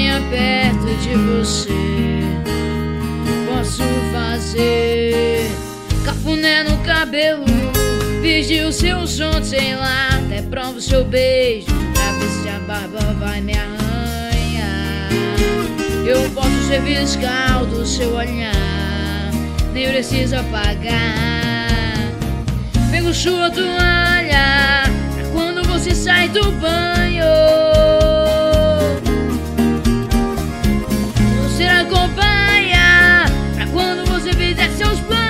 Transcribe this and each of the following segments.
mantenha perto de você. Posso fazer cafuné no cabelo, pedir o seu som, sei lá, até provo o seu beijo pra ver se a barba vai me arranhar. Eu posso ser fiscal do seu olhar, nem precisa pagar. Pego sua toalha pra quando você sai do banho. Você acompanha pra quando você fizer seus planos.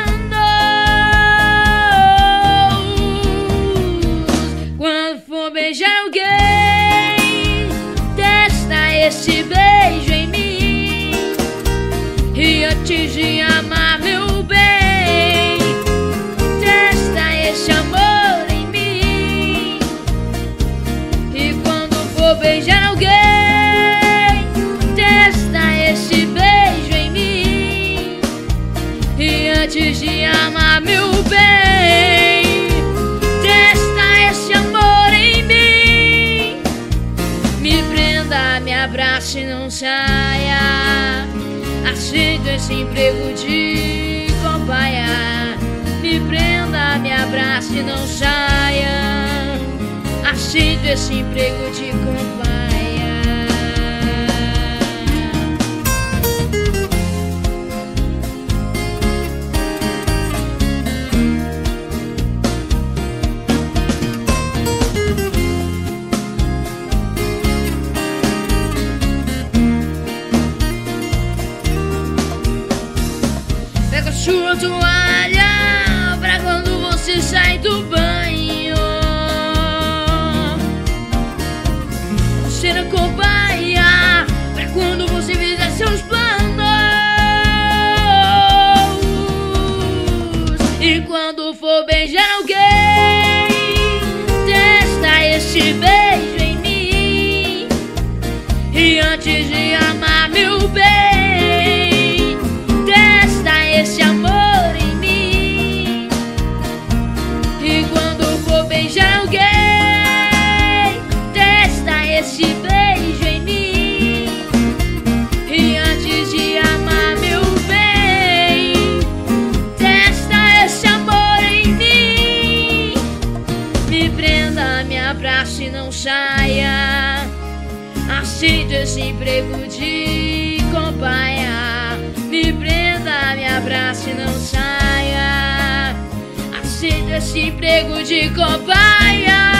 Quando for beijar alguém, testa esse beijo em mim. E antes de amar, meu bem, testa esse amor em mim. E quando for beijar alguém, testa esse beijo em mim. E antes de amar, meu bem, testa esse amor em mim. Me prenda, me abrace e não saia. Aceito esse emprego de cobaia. Me prenda, me abrace e não saia. Aceito esse emprego de cobaia. Pega a sua toalha pra quando você sai do banho. Você acompanha pra quando você fizer seus planos. E quando for beijar alguém, testa esse beijo em mim. E antes de amar, meu bem, testa esse amor em mim. E quando for beijar alguém, testa esse beijo em mim. E antes de amar, meu bem, testa esse amor em mim. Me prenda, me abrace e não saia. Aceito esse emprego de cobaia. Me prenda, me abrace e não saia. Aceito esse emprego de cobaia.